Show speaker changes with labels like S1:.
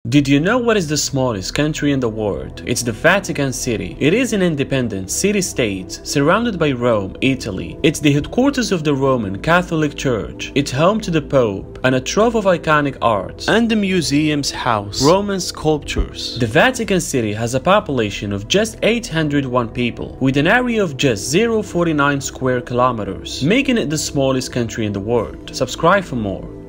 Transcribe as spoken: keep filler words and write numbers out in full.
S1: Did you know what is the smallest country in the world? It's the Vatican City. It is an independent city-state surrounded by Rome, Italy. It's the headquarters of the Roman Catholic Church. It's home to the Pope and a trove of iconic arts. And the museum's house Roman sculptures. The Vatican City has a population of just eight hundred one people, with an area of just zero point four nine square kilometers, making it the smallest country in the world. Subscribe for more.